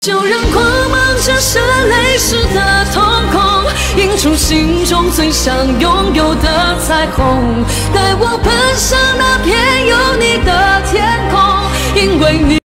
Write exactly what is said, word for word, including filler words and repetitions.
就让光芒折射泪湿的瞳孔，映出心中最想拥有的彩虹。带我奔向